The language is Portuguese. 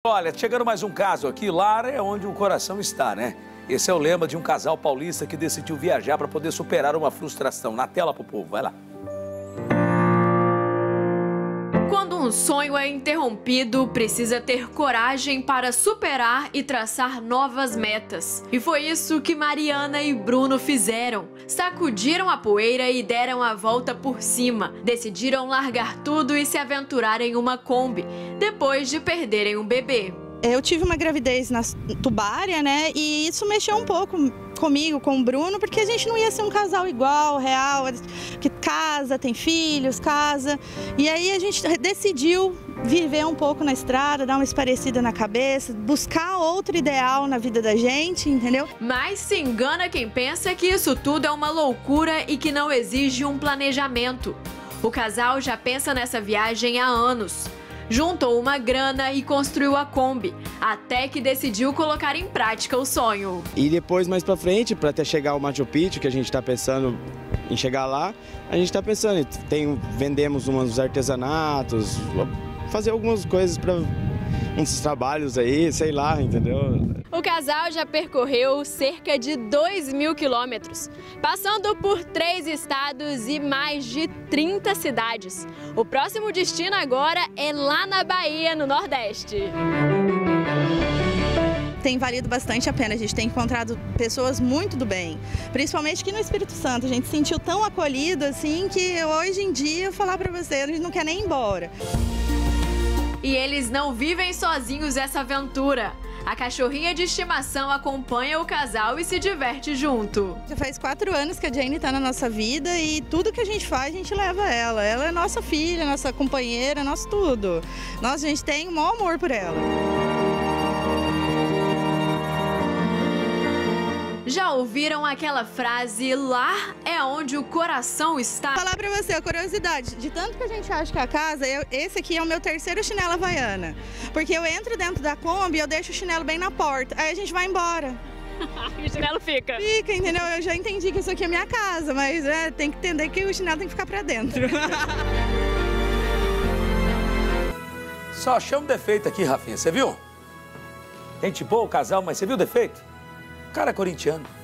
Olha, chegando mais um caso aqui, lar é onde o coração está, né? Esse é o lema de um casal paulista que decidiu viajar para poder superar uma frustração. Na tela pro povo, vai lá. Quando um sonho é interrompido, precisa ter coragem para superar e traçar novas metas. E foi isso que Mariana e Bruno fizeram. Sacudiram a poeira e deram a volta por cima. Decidiram largar tudo e se aventurar em uma Kombi, depois de perderem um bebê. Eu tive uma gravidez na tubária, né? E isso mexeu um pouco comigo, com o Bruno, porque a gente não ia ser um casal igual, real, que casa, tem filhos, casa. E aí a gente decidiu viver um pouco na estrada, dar uma esparecida na cabeça, buscar outro ideal na vida da gente, entendeu? Mas se engana quem pensa que isso tudo é uma loucura e que não exige um planejamento. O casal já pensa nessa viagem há anos. Juntou uma grana e construiu a Kombi, até que decidiu colocar em prática o sonho. E depois, mais pra frente, para até chegar ao Machu Picchu, que a gente tá pensando em chegar lá, a gente tá pensando, vendemos uns artesanatos, fazer algumas coisas para uns trabalhos aí, sei lá, entendeu? O casal já percorreu cerca de 2.000 quilômetros, passando por 3 estados e mais de 30 cidades. O próximo destino agora é lá na Bahia, no Nordeste. Tem valido bastante a pena, a gente tem encontrado pessoas muito do bem, principalmente aqui no Espírito Santo. A gente se sentiu tão acolhido assim que hoje em dia, eu falar pra você, a gente não quer nem ir embora. E eles não vivem sozinhos essa aventura. A cachorrinha de estimação acompanha o casal e se diverte junto. Já faz 4 anos que a Jane está na nossa vida e tudo que a gente faz, a gente leva ela. Ela é nossa filha, nossa companheira, nosso tudo. A gente tem o maior amor por ela. Já ouviram aquela frase, lar é onde o coração está? Vou falar pra você, a curiosidade, de tanto que a gente acha que a casa, esse aqui é o meu 3º chinelo havaiana. Porque eu entro dentro da Kombi e eu deixo o chinelo bem na porta, aí a gente vai embora. E o chinelo fica? Fica, entendeu? Eu já entendi que isso aqui é minha casa, mas tem que entender que o chinelo tem que ficar pra dentro. Só achamos defeito aqui, Rafinha, você viu? Gente boa o casal, mas você viu o defeito? O cara é corintiano.